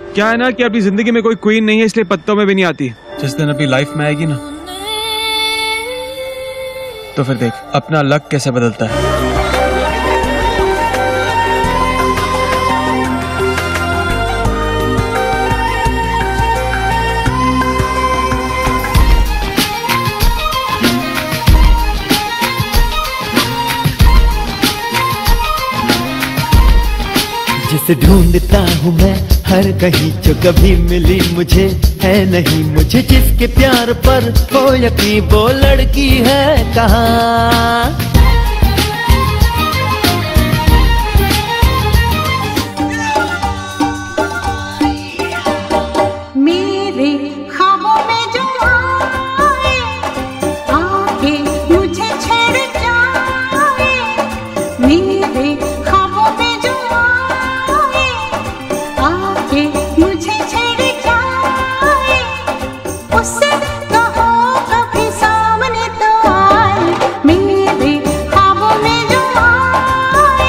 क्या है ना कि अपनी जिंदगी में कोई क्वीन नहीं है, इसलिए पत्तों में भी नहीं आती। जिस दिन अपनी लाइफ में आएगी ना, तो फिर देख अपना लक कैसे बदलता है। जिसे ढूंढता हूँ मैं हर कहीं, जो कभी मिली मुझे है नहीं, मुझे जिसके प्यार पर हो यकीन, वो लड़की है कहाँ। मेरे ख्वाबों में जो आए, आके मुझे छेड़ जाए, मेरे ख्वाबों में जो आए, आके मुझे छेड़ जाए, उससे कहो कभी सामने तो आए, मेरे ख्वाबों में जो आए।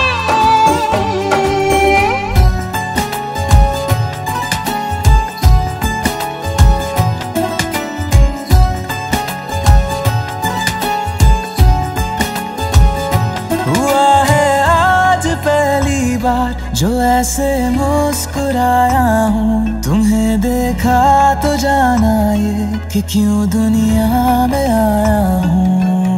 हुआ है आज पहली बार जो ऐसे मुस्कुराया हूँ, तुम्हें देखा तो जाना ये कि क्यों दुनिया में आया हूँ।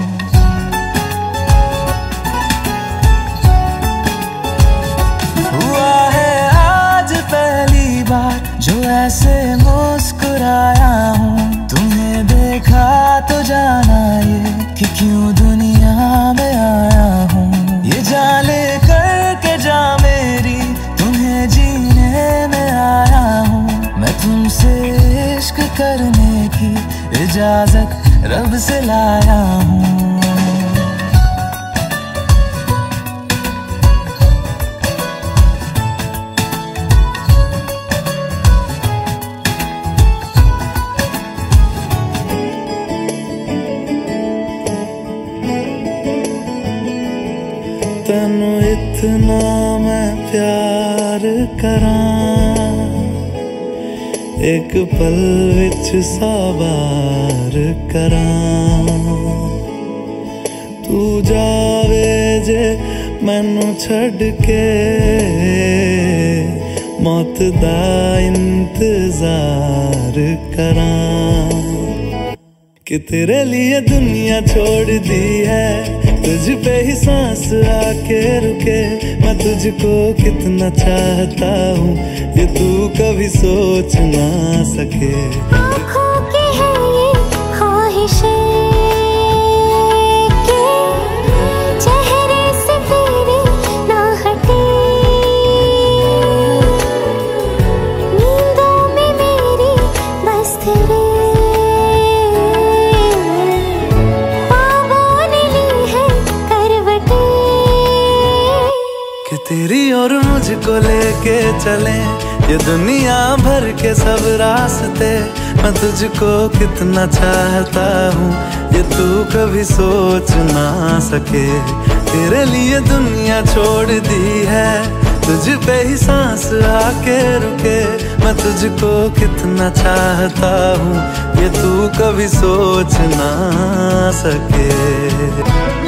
हुआ है आज पहली बार जो ऐसे मुस्कुराया हूँ, तुम्हें देखा तो जाना ये कि क्यों दुनिया में आया हूँ। ये जाने करके जा मेरी, तुम्हें जीने में आया हूँ, मैं तुमसे इश्क करने की इजाजत रब से लाया हूँ। तनु इतना मैं प्यार करां, एक पल विच साबार करां, तू जावे जे मैनू छड़ के, मौत दा इंतजार करां, कि तेरे लिए दुनिया छोड़ दी है, तुझ पे ही सांस आके रुके, मैं तुझको कितना चाहता हूँ ये तू कभी सोच ना सके। आँखों की है ये ख्वाहिशें कि चेहरे से तेरे ना हटे, नींदों में मेरी बस तेरे तेरी और मुझको लेके चले ये दुनिया भर के सब रास्ते, मैं तुझको कितना चाहता हूँ ये तू कभी सोच ना सके। तेरे लिए दुनिया छोड़ दी है, तुझ पे ही सांस आके रुके, मैं तुझको कितना चाहता हूँ ये तू कभी सोच ना सके।